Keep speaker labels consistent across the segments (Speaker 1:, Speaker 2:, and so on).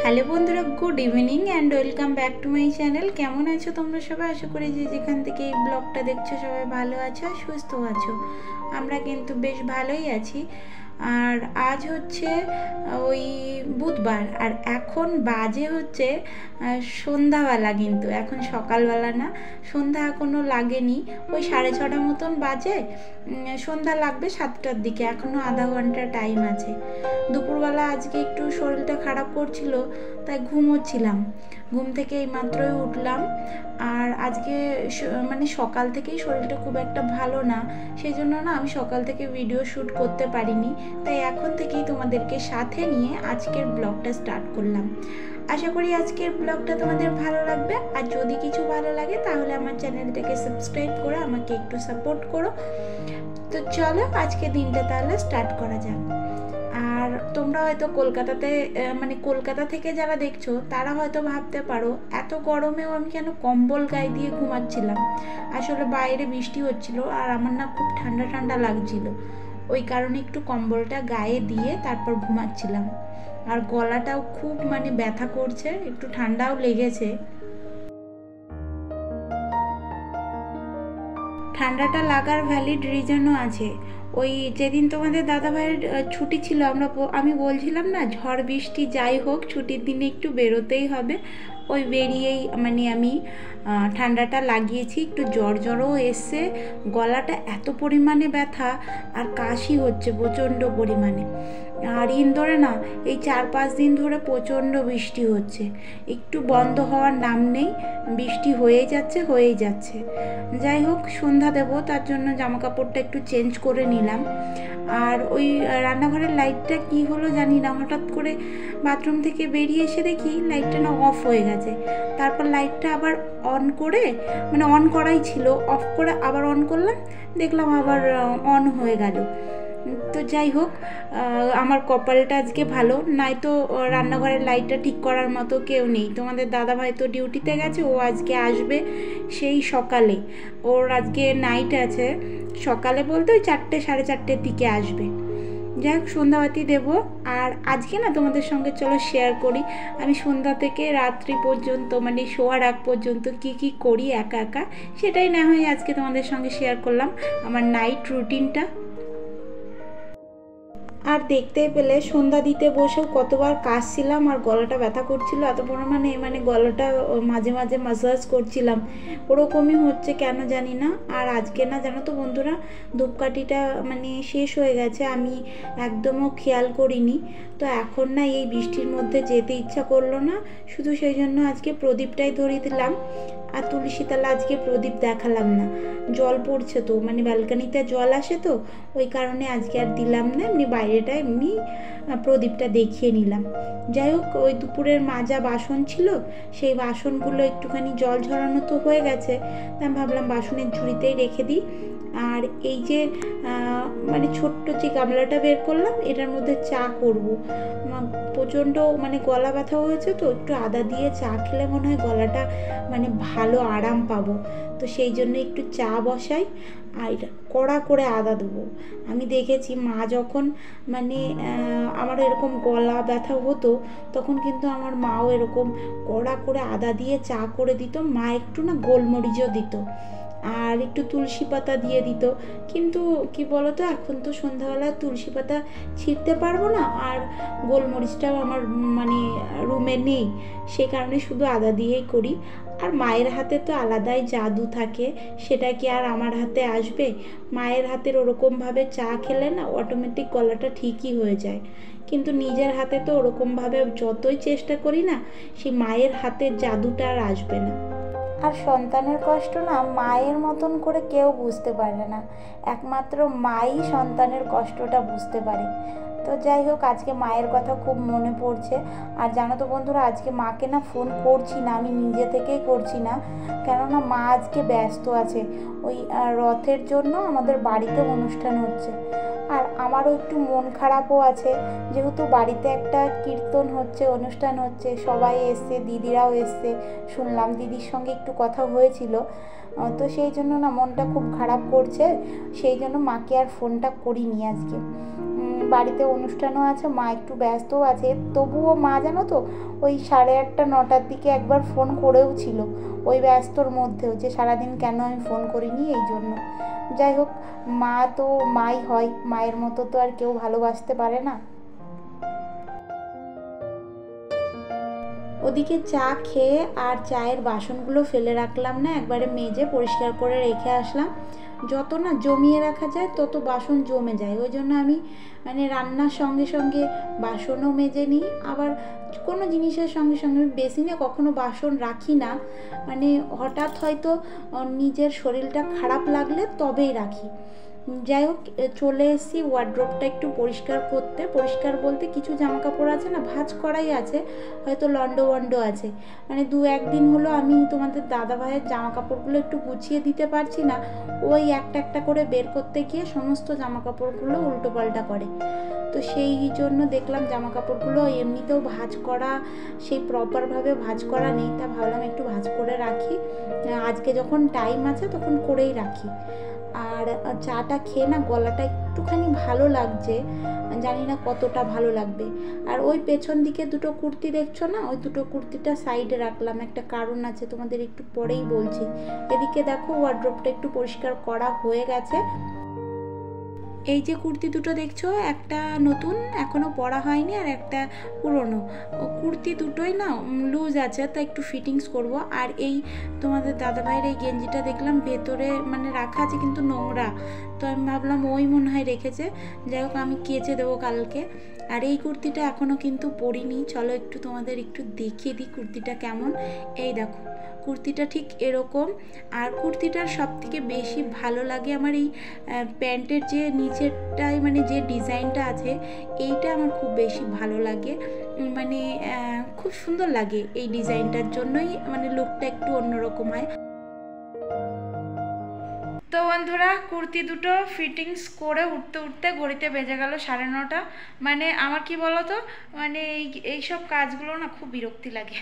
Speaker 1: Hello বন্ধুরা, good evening and welcome back to my channel. কেমন আছো তোমরা সবাই? আশা করি যে যেখান থেকে এই ব্লগটা দেখছো সবাই ভালো আছো আর সুস্থ আছো। আমরা কিন্তু বেশ ভালোই আছি। আর আজ হচ্ছে ওই বুধবার, আর এখন বাজে হচ্ছে সন্ধ্যাবেলা, কিন্তু এখন সকালবেলা না, সন্ধ্যা এখনও লাগেনি। ওই 6:30 মতন বাজে, সন্ধ্যা লাগবে 7টার দিকে, এখনও আধা ঘন্টা টাইম আছে। দুপুরবেলা আজকে একটু শরীরটা খারাপ করছিল, তাই ঘুমোচ্ছিলাম। ঘুম থেকে এইমাত্রই উঠলাম। আর আজকে মানে সকাল থেকেই শরীরটা খুব একটা ভালো না, সেই জন্য না আমি সকাল থেকে ভিডিও শ্যুট করতে পারিনি। তাই এখন থেকেই তোমাদেরকে সাথে নিয়ে আজকের ব্লগটা স্টার্ট করলাম। আশা করি আজকের ব্লগটা তোমাদের ভালো লাগবে। আর যদি কিছু ভালো লাগে তাহলে আমার চ্যানেলটাকে সাবস্ক্রাইব করে আমাকে একটু সাপোর্ট করো। তো চলো আজকে দিনটা তাহলে স্টার্ট করা যাক। আর তোমরা হয়তো কলকাতাতে, মানে কলকাতা থেকে যারা দেখছো তারা হয়তো ভাবতে পারো এত গরমেও আমি কেন কম্বল গায়ে দিয়ে ঘুমাচ্ছিলাম। আসলে বাইরে বৃষ্টি হচ্ছিল আর আমার না খুব ঠান্ডা ঠান্ডা লাগছিল, ওই কারণে একটু কম্বলটা গায়ে দিয়ে তারপর ঘুমাচ্ছিলাম। আর গলাটাও খুব মানে ব্যথা করছে, একটু ঠান্ডাও লেগেছে। ঠান্ডাটা লাগার ভ্যালিড রিজনও আছে। ওই যেদিন তোমাদের দাদাভাইয়ের ছুটি ছিল, আমি বলছিলাম না ঝড় বৃষ্টি যাই হোক ছুটির দিনে একটু বেরোতেই হবে। ওই বেরিয়েই মানে আমি ঠান্ডাটা লাগিয়েছি, একটু জ্বরও এসছে, গলাটা এত পরিমাণে ব্যথা আর কাশি হচ্ছে প্রচণ্ড পরিমাণে। আর ইন্দোরে না এই 4-5 দিন ধরে প্রচণ্ড বৃষ্টি হচ্ছে, একটু বন্ধ হওয়ার নাম নেই, বৃষ্টি হয়েই যাচ্ছে। যাই হোক, সন্ধ্যা দেবো, তার জন্য জামা কাপড়টা একটু চেঞ্জ করে নিলাম। আর ওই রান্নাঘরের লাইটটা কি হলো জানি না, হঠাৎ করে বাথরুম থেকে বেরিয়ে এসে দেখি লাইটটা না অফ হয়ে গেছে। তারপর লাইটটা আবার অন করে, মানে অন করাই ছিল, অফ করে আবার অন করলাম, দেখলাম আবার অন হয়ে গেল। তো যাই হোক, আমার কপালটা আজকে ভালো, নাই তো রান্নাঘরের লাইটটা ঠিক করার মতো কেউ নেই। তোমাদের দাদাভাই তো ডিউটিতে গেছে, ও আজকে আসবে সেই সকালে, ওর আজকে নাইট আছে। সকালে বলতে ওই 4-4:30 দিকে আসবে। যাই হোক, সন্ধ্যাবাতি দেবো। আর আজকে না তোমাদের সঙ্গে চলো শেয়ার করি আমি সন্ধ্যা থেকে রাত্রি পর্যন্ত, মানে শোয়ার আগ পর্যন্ত কি করি একা একা, সেটাই না হয় আজকে তোমাদের সঙ্গে শেয়ার করলাম, আমার নাইট রুটিনটা। আর দেখতেই পেলে সন্ধ্যা দিতে বসেও কতবার কাশছিলাম আর গলাটা ব্যথা করছিল এত পরিমাণে, মানে গলাটা মাঝে মাঝে ম্যাসাজ করছিলাম, ওরকমই হচ্ছে কেন জানি না। আর আজকে না জানো তো বন্ধুরা, ধূপকাঠিটা মানে শেষ হয়ে গেছে, আমি একদমও খেয়াল করিনি। তো এখন না এই বৃষ্টির মধ্যে যেতে ইচ্ছা করলো না, শুধু সেই জন্য আজকে প্রদীপটাই ধরিয়ে দিলাম। আর তুলসী তলা আজকে প্রদীপ দেখালাম না, জল পড়ছে তো, মানে ব্যালকানিতে জল আসে তো, ওই কারণে আজকে আর দিলাম না, এমনি বাইরেটা এমনি প্রদীপটা দেখিয়ে নিলাম। যাই হোক, ওই দুপুরের মাজা বাসন ছিল, সেই বাসনগুলো একটুখানি জল ঝরানো তো হয়ে গেছে, তাই আমি ভাবলাম বাসনের ঝুড়িতেই রেখে দিই। আর এই যে মানে ছোট্ট যে গামলাটা বের করলাম, এটার মধ্যে চা করব। প্রচণ্ড মানে গলা ব্যথা হয়েছে তো, একটু আদা দিয়ে চা খেলে মনে হয় গলাটা মানে ভালো আরাম পাবো। তো সেই জন্য একটু চা বসাই আর কড়া করে আদা দেবো। আমি দেখেছি মা যখন মানে আমার এরকম গলা ব্যথা হতো, তখন কিন্তু আমার মাও এরকম কড়া করে আদা দিয়ে চা করে দিত, মা একটু না গোলমরিচও দিত আর একটু তুলসী পাতা দিয়ে দিত। কিন্তু কি বলতো, এখন তো সন্ধ্যাবেলায় তুলসী পাতা ছিঁড়তে পারবো না, আর গোলমরিচটাও আমার মানে রুমে নেই, সে কারণে শুধু আদা দিয়েই করি। আর মায়ের হাতে তো আলাদাই জাদু থাকে, সেটা কি আর আমার হাতে আসবে? মায়ের হাতের ওরকমভাবে চা খেলে না অটোমেটিক গলাটা ঠিকই হয়ে যায়, কিন্তু নিজের হাতে তো ওরকমভাবে যতই চেষ্টা করি না, সেই মায়ের হাতের জাদুটা আর আসবে না। আর সন্তানের কষ্ট না মায়ের মতন করে কেউ বুঝতে পারে না, একমাত্র মাই সন্তানের কষ্টটা বুঝতে পারে। তো যাই হোক, আজকে মায়ের কথা খুব মনে পড়ছে। আর জানো তো বন্ধুরা, আজকে মাকে না ফোন করছি না, আমি নিজে থেকেই করছি না, কেননা মা আজকে ব্যস্ত আছে। ওই রথের জন্য আমাদের বাড়িতে অনুষ্ঠান হচ্ছে, আর আমারও একটু মন খারাপও আছে, যেহেতু বাড়িতে একটা কীর্তন হচ্ছে, অনুষ্ঠান হচ্ছে, সবাই এসছে, দিদিরাও এসছে, শুনলাম দিদির সঙ্গে একটু কথা হয়েছিল। তো সেই জন্য না মনটা খুব খারাপ করছে, সেই জন্য মাকে আর ফোনটা করিনি আজকে। বাড়িতে অনুষ্ঠানও আছে, মা একটু ব্যস্তও আছে। তবুও মা জানো তো ওই 8:30 9টার দিকে একবার ফোন করেও ছিল, ওই ব্যস্তর মধ্যেও, যে সারাদিন কেন আমি ফোন করিনি এই জন্য। যাই হোক, মা তো মাই হয়, মায়ের মতো তো আর কেউ ভালোবাসতে পারে না। ওদিকে চা খেয়ে আর চায়ের বাসনগুলো ফেলে রাখলাম না, একবারে মেজে পরিষ্কার করে রেখে আসলাম। যত না জমিয়ে রাখা যায় তত বাসন জমে যায়, ওই জন্য আমি মানে রান্নার সঙ্গে সঙ্গে বাসনও মেজে নিই। আবার কোনো জিনিসের সঙ্গে সঙ্গে বেসিনে কখনো বাসন রাখি না, মানে হঠাৎ হয়তো নিজের শরীরটা খারাপ লাগলে তবেই রাখি। যাই হোক, চলে এসেছি ওয়ার্ড্রোবটা একটু পরিষ্কার করতে। পরিষ্কার বলতে কিছু জামা কাপড় আছে না ভাঁজ করাই আছে, হয়তো লন্ডো বন্ডো আছে, মানে 2-1 দিন হলো আমি তোমাদের দাদা ভাইয়ের জামা কাপড়গুলো একটু গুছিয়ে দিতে পারছি না। ওই একটা একটা করে বের করতে গিয়ে সমস্ত জামা কাপড়গুলো উল্টো পাল্টা করে। তো সেই জন্য দেখলাম জামা কাপড়গুলো এমনিতেও ভাঁজ করা, সেই প্রপারভাবে ভাঁজ করা নেই, তা ভাবলাম একটু ভাঁজ করে রাখি, আজকে যখন টাইম আছে তখন করেই রাখি। আর চাটা খেয়ে না গলাটা একটুখানি ভালো লাগছে, জানি না কতটা ভালো লাগবে। আর ওই পেছন দিকে দুটো কুর্তি দেখছো না, ওই দুটো কুর্তিটা সাইডে রাখলাম, একটা কারণ আছে, তোমাদের একটু পরেই বলছি। এদিকে দেখো ওয়ার্ড্রোবটা একটু পরিষ্কার করা হয়ে গেছে। এই যে কুর্তি দুটো দেখছো, একটা নতুন এখনও পরা হয়নি আর একটা পুরনো। কুর্তি দুটোই না লুজ আছে, তা একটু ফিটিংস করব। আর এই তোমাদের দাদাভাইয়ের এই গেঞ্জিটা দেখলাম ভেতরে মানে রাখা আছে কিন্তু নোংরা, তো আমি ভাবলাম ওই মনে হয় রেখেছে, যাই হোক আমি কেচে দেবো কালকে। আর এই কুর্তিটা এখনও কিন্তু পরিনি, চলো একটু তোমাদের একটু দেখিয়ে দিই কুর্তিটা কেমন। এই দেখো কুর্তিটা ঠিক এরকম। আর কুর্তিটার সবথেকে বেশি ভালো লাগে আমার এই প্যান্টের যে নিচেরটায় মানে যে ডিজাইনটা আছে, এইটা আমার খুব বেশি ভালো লাগে, মানে খুব সুন্দর লাগে এই ডিজাইনটার জন্যই, মানে লুকটা একটু অন্যরকম হয়। তো বন্ধুরা, কুর্তি দুটো ফিটিংস করে উঠতে উঠতে ঘড়িতে বেজে গেল 9:30। মানে আমার কি বলো তো, মানে এইসব কাজগুলো না খুব বিরক্তি লাগে।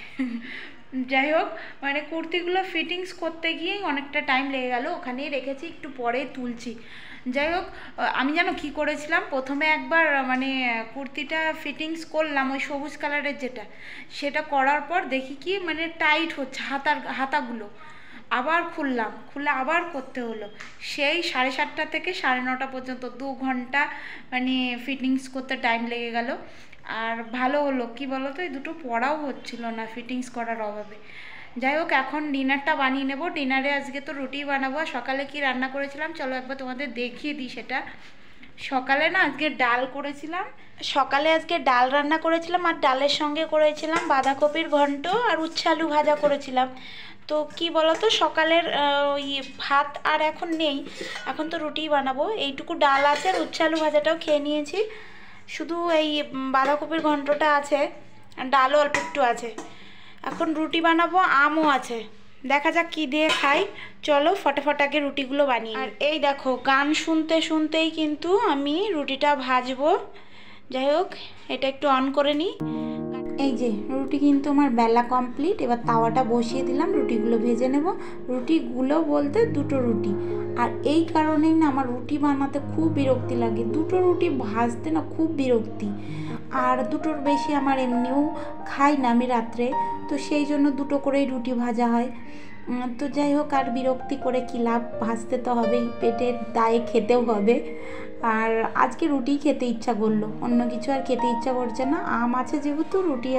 Speaker 1: যাই হোক, মানে কুর্তিগুলো ফিটিংস করতে গিয়েই অনেকটা টাইম লেগে গেল, ওখানেই রেখেছি, একটু পরেই তুলছি। যাই হোক, আমি জানো কি করেছিলাম, প্রথমে একবার মানে কুর্তিটা ফিটিংস করলাম ওই সবুজ কালারের যেটা, সেটা করার পর দেখি কি মানে টাইট হচ্ছে হাতাগুলো, আবার খুলে আবার করতে হলো। সেই 7:30 থেকে 9:30 পর্যন্ত 2 ঘন্টা মানে ফিটিংস করতে টাইম লেগে গেল। আর ভালো হলো কি বলো তো, এই দুটো পড়াও হচ্ছিল না ফিটিংস করার অভাবে। যাই হোক, এখন ডিনারটা বানিয়ে নেব। ডিনারে আজকে তো রুটি বানাবো। সকালে কি রান্না করেছিলাম চলো একবার তোমাদের দেখিয়ে দিই সেটা। সকালে না আজকে ডাল করেছিলাম, আজকে ডাল রান্না করেছিলাম, আর ডালের সঙ্গে করেছিলাম বাঁধাকপির ঘন্ট আর উচ্ছে আলু ভাজা করেছিলাম। তো কি বলতো, সকালের ওই ভাত আর এখন নেই, এখন তো রুটি বানাবো। এইটুকু ডাল আছে আর উচ্ছে আলু ভাজাটাও খেয়ে নিয়েছি, শুধু এই বাঁধাকপির ঘন্টটা আছে, ডালও অল্প একটু আছে। এখন রুটি বানাবো, আমও আছে, দেখা যাক কি দিয়ে খাই। চলো ফটাফট আগে রুটিগুলো বানিয়ে। আর এই দেখো গান শুনতে শুনতেই কিন্তু আমি রুটিটা ভাজবো। যাই হোক, এটা একটু অন করে নিই। এই যে রুটি কিন্তু আমার বেলা কমপ্লিট, এবার তাওয়াটা বসিয়ে দিলাম, রুটিগুলো ভেজে নেব। রুটিগুলো বলতে দুটো রুটি, আর এই কারণেই না আমার রুটি বানাতে খুব বিরক্তি লাগে, দুটো রুটি ভাজতে না খুব বিরক্তি। আর দুটোর বেশি আমার এমনিও খাই না আমি রাত্রে, তো সেই জন্য দুটো করেই রুটি ভাজা হয়। তো যাই হোক, আর বিরক্তি করে কী লাভ, ভাজতে তো হবেই, পেটের দায়ে খেতেও হবে। আর আজকে রুটি খেতে ইচ্ছা করলো, অন্য কিছু আর খেতে ইচ্ছা করছে না। আম আছে যেহেতু,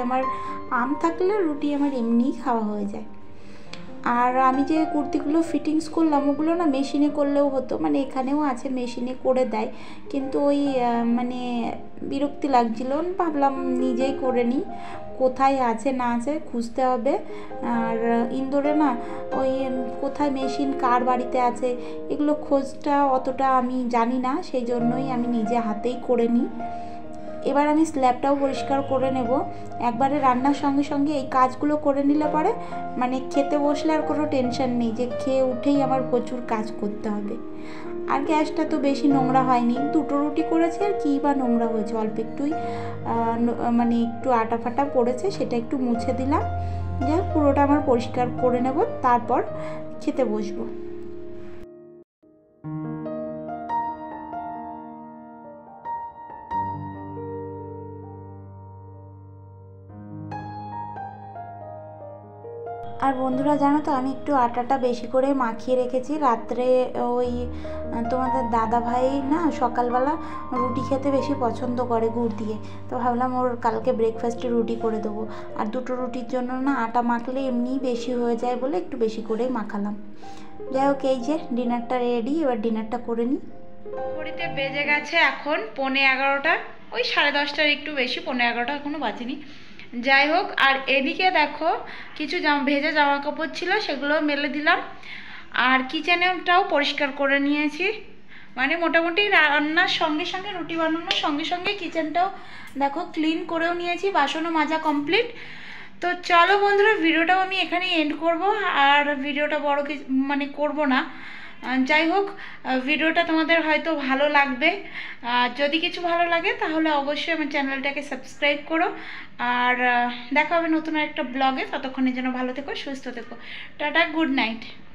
Speaker 1: আম থাকলে রুটি আমার এমনিই খাওয়া হয়ে যায়। আর আমি যে কুর্তিগুলো ফিটিংস করলাম ওগুলো না মেশিনে করলেও হতো, মানে এখানেও আছে মেশিনে করে দেয়, কিন্তু ওই মানে বিরক্তি লাগছিল, ভাবলাম নিজেই করে নিই। কোথায় আছে না আছে খুঁজতে হবে। আর ইন্দোরে না ওই কোথায় মেশিন কার বাড়িতে আছে এগুলো খোঁজটা অতটা আমি জানি না, সেই জন্যই আমি নিজে হাতেই করে নিই। এবার আমি স্ল্যাবটাও পরিষ্কার করে নেব, একবারে রান্নার সঙ্গে সঙ্গে এই কাজগুলো করে নিলে পরে মানে খেতে বসলে আর কোনো টেনশন নেই যে খেয়ে উঠেই আমার প্রচুর কাজ করতে হবে। আর গ্যাসটা তো বেশি নোংরা হয়নি, দুটো রুটি করেছে আর কী বা নোংরা হয়েছে, অল্প একটুই মানে একটু আটা ফাটা পড়েছে, সেটা একটু মুছে দিলাম। যাই হোক, পুরোটা আমার পরিষ্কার করে নেব, তারপর খেতে বসবো। আর বন্ধুরা জানো তো, আমি একটু আটাটা বেশি করে মাখিয়ে রেখেছি রাত্রে। ওই তোমাদের দাদা ভাই না সকালবেলা রুটি খেতে বেশি পছন্দ করে গুড় দিয়ে, তো ভাবলাম ওর কালকে ব্রেকফাস্টে রুটি করে দেবো। আর দুটো রুটির জন্য না আটা মাখলে এমনিই বেশি হয়ে যায় বলে একটু বেশি করেই মাখালাম। যাই হোক, এই যে ডিনারটা রেডি, এবার ডিনারটা করে নিই। ঘড়িতে বেজে গেছে এখন 11:15, ওই 10:30টার একটু বেশি, 11:15 এখনও বাজেনি। যাই হোক, আর এদিকে দেখো কিছু ভেজা জামা কাপড় ছিল, সেগুলো মেলে দিলাম। আর কিচেনটাও পরিষ্কার করে নিয়েছি, মানে মোটামুটি রান্নার সঙ্গে সঙ্গে, রুটি বানানোর সঙ্গে সঙ্গে কিচেনটাও দেখো ক্লিন করেও নিয়েছি, বাসনও মাজা কমপ্লিট। তো চলো বন্ধুরা, ভিডিওটাও আমি এখানেই এন্ড করব, আর ভিডিওটা বড় মানে করব না। যাই হোক, ভিডিওটা তোমাদের হয়তো ভালো লাগবে। যদি কিছু ভালো লাগে তাহলে অবশ্যই আমার চ্যানেলটাকে সাবস্ক্রাইব করো। আর দেখা হবে নতুন একটা ব্লগে। ততক্ষণের জন্য ভালো থেকো, সুস্থ থেকো। Tata, good night.